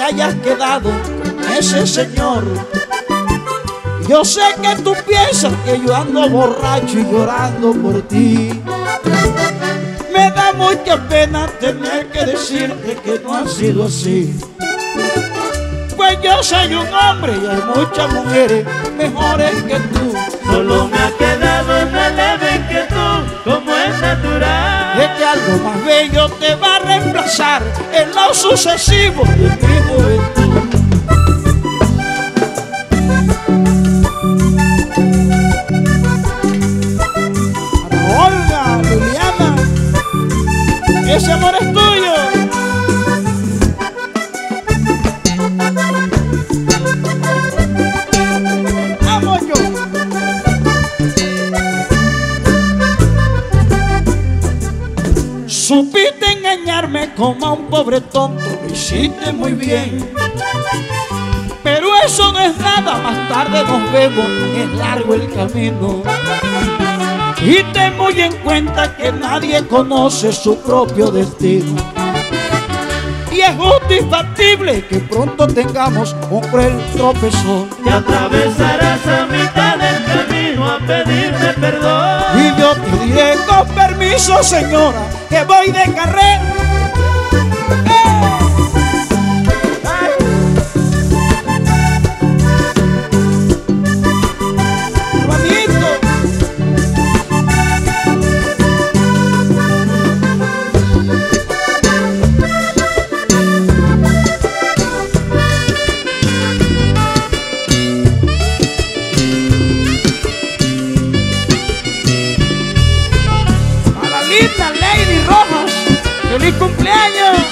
hayas quedado con ese señor. Yo sé que tú piensas que yo ando borracho y llorando por ti. Me da mucha pena tener que decirte que no ha sido así. Pues yo soy un hombre y hay muchas mujeres mejores que tú. Solo me ha quedado una leve inquietud, como es natural, Es que algo más bello te va a reemplazar en lo sucesivo de mi juventud. Ana Olga, Liliana, ese amor es tuyo. Amo yo. Supiste engañarme como a un pobre tonto, lo hiciste muy bien. Pero eso no es nada, más tarde nos vemos, es largo el camino. Y ten muy en cuenta que nadie conoce su propio destino. Y es justo y factible que pronto tengamos un cruel tropezón. y atravesarás a mitad del camino a pedirme perdón. Y yo te diré con permiso, señora, que voy de carrera. Hermanito. A la linda Lady Rojas, ¡feliz cumpleaños!